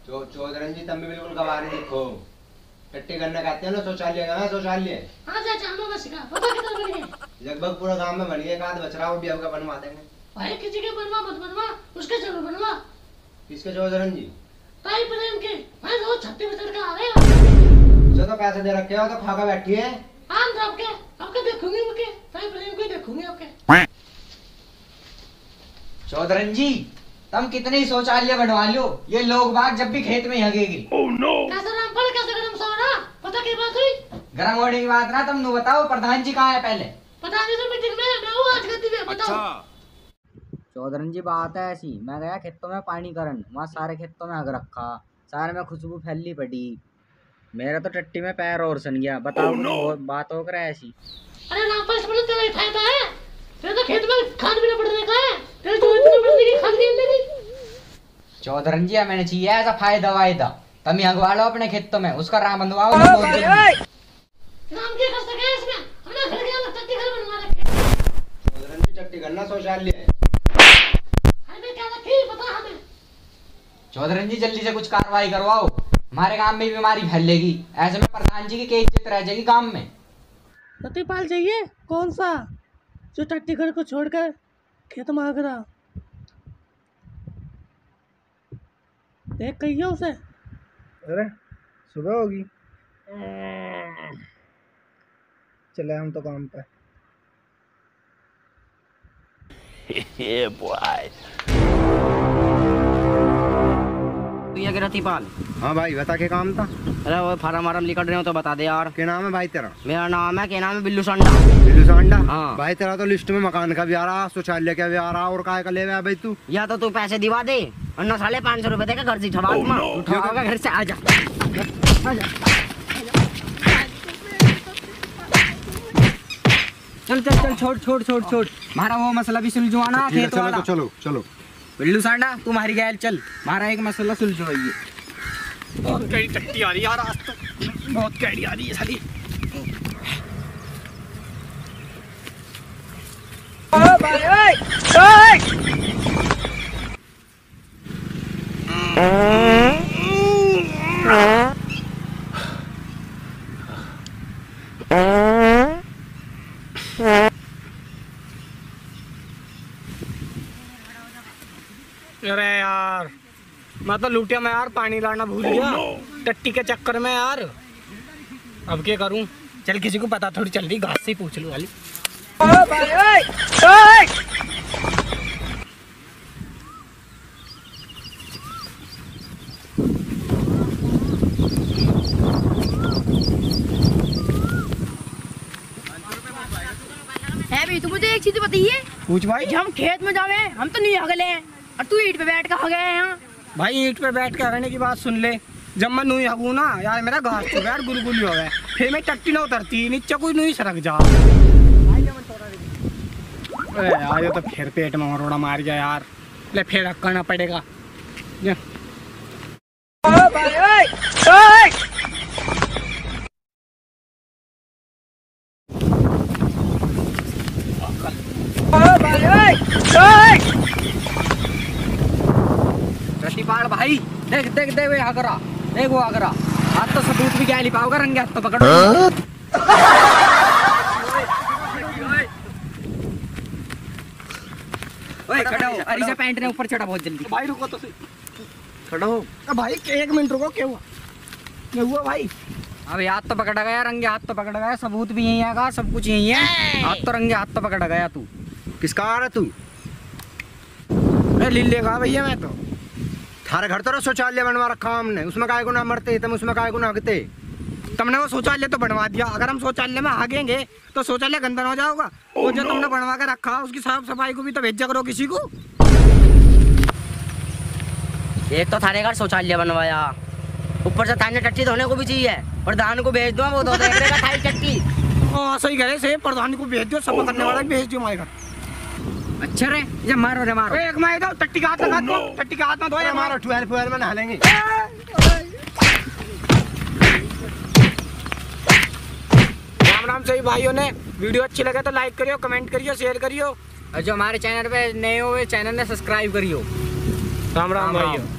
चौधरी जी तुम भी बिल्कुल गवारे दिखो। टट्टी करने कहते हैं ना शौचालय का है शौचालय। हाँ चाचा हमें बस सिखा पता कितना बन गया। लगभग पूरा गांव में बन गया, एक आध बच रहा वो भी आपका बनवा देंगे। भाई किसी के बनवा मत बनवा, उसके जरूर बनवा। किसके चौधरी जी? ताई प्रेम के। मैं रोज छत्ती बचड़ का आ रहा। जो तो पैसे दे रखे हो तो खाकर बैठी है। आन आपके देखूंगी मुके, ताई प्रेम को देखूंगी आपके। चौधरी जी तुम कितने शौचालय बनवा लो, ये लोग बाग जब भी खेत में ही हगेगी। Oh no. कैसे रामफल कैसे गरम सोना? पता क्या बात हुई? गरम होने की बात ना, तुम बताओ प्रधान जी कहाँ है पहले? पता नहीं तो मीटिंग में मैं हूँ आज गद्दी में, बताओ। चौधरी जी बात है ऐसी, मैं गया खेतों में पानी करन, वहाँ सारे खेतों में हग रखा, सारे में खुशबू फैली पड़ी, मेरा तो टट्टी में पैर और सन गया। बताओ बात हो कर ऐसी। अरे रामफल इसमें तेरा ही फायदा है, तेरे तो खेत में खाद भी न पड़ने का है, तेरे जो इतने पड़ने की खाद गिरने की। चौधरी जी मैंने चाहिए ऐसा फायदा वायदा, तुम हगवा लो अपने खेतों में, उसका राम बंधवाओ। राम क्या कर सके इसमें, हमने घर के टट्टी घर बनवा रखे। चौधरी जी टट्टी करना शौचालय। हमें क्या रखी पता हमें। चौधरी जी जल्दी से कुछ कार्रवाई करवाओ, हमारे गांव में बीमारी फैलेगी, ऐसे में प्रधान जी की क्या इज्जत रह जाएगी गांव में। सतीपाल चाहिए कौन सा, जो टट्टी घर को छोड़कर खेत में आग रहा। देख कहिए उसे। अरे सुबह होगी, चले हम तो काम पे। Yeah, boy. ये कि रतिपाल। हाँ भाई बता के काम था। अरे वो फार्म वार्म निकल रहे हो तो बता दे यार। क्या नाम है भाई तेरा? मेरा नाम है, क्या नाम है, बिल्लू सांडा। बिल्लू सांडा? हाँ भाई तेरा तो लिस्ट में मकान का भी आ रहा, शौचालय का भी आ रहा, और काय का ले भाई तू? या तो तू पैसे दिवा दे वरना 550 रुपए देगा घर से उठवा घर से। आजा चल चल चल, छोड़ छोड़ छोड़ छोड़, हमारा वो मसला भी सुलझवाना खेत वाला। चलो चलो बिल्लू सांडा तुम्हारी गैल चल, हमारा एक मसला सुलझवाइए। बहुत कैडी टट्टी आ रही है यार आज तो, बहुत कैडी आ रही है साली। अरे यार मैं तो लूटिया में यार पानी लाना भूल गया टट्टी के चक्कर में यार, अब क्या करूं। चल किसी को पता थोड़ी चल रही, घास से ही पूछ लूं वाली। है भी तो मुझे एक चीज बताइए, पूछ भाई। जब हम खेत में जावे हम तो नहीं हगले हैं और तू ईंट पे बैठ कर हगे हैं यहाँ। भाई ईंट पे बैठ के हगने की बात सुन ले, जब मैं नूई हगू ना यार मेरा घास चुका यार गुलगुली हो गया, फिर मैं टट्टी ना उतरती, नीचे कोई नूई सरक जा। अरे यार ये तो फिर पेट में मरोड़ा मार गया यार, ले फिर करना पड़ेगा। रतिपाल भाई देख देख देख वो आगरा, देख वो आगरा, हाथ तो सबूत भी क्या लिपाओगा, रंगे हाथ तो पकड़ो। ओए खड़ा हो, अरे से पैंट ने ऊपर चढ़ा बहुत जल्दी। भाई रुको तो सही, खड़ा हो। भाई 1 मिनट रुको, क्या हुआ क्या हुआ भाई? अब हाथ तो पकड़ा गया, रंगे हाथ तो पकड़ा गया, सबूत भी यही आएगा, सब कुछ यही है, हाथ तो रंगे हाथ तो पकड़ा गया। तू किसका आ रहा तू? लीले का भैया मैं तो, थारे घर तो शौचालय बनवा रखा हमने, उसमें काय को ना मरते तुम, उसमें काय को ना हगते। तुमने वो शौचालय तो बनवा दिया, अगर हम शौचालय में आगेंगे तो शौचालय गंदा हो जाएगा। वो जो तुमने बनवा के रखा उसकी साफ सफाई को भी तो भेजा करो किसी को। एक तो थाने घर शौचालय बनवाया, ऊपर से थाने टट्टी धोने को भी चाहिए, प्रधान को भेज दो, वो धो देगा थाई टट्टी। हाँ सही कह रहे, प्रधान को भेज दो, सब करने वाला भेज दो हमारे घर। अच्छा रे ये मारो रे मारो, एक मैं दो टट्टी का हाथ लगा दो, टट्टी का हाथ में धो, हमारा ट्वेल्व में नहा लेंगे। राम राम सही भाइयों ने, वीडियो अच्छी लगे तो लाइक करियो, कमेंट करियो, शेयर करियो, और जो हमारे चैनल पे नए हुए चैनल ने सब्सक्राइब करियो। राम राम भाइयों।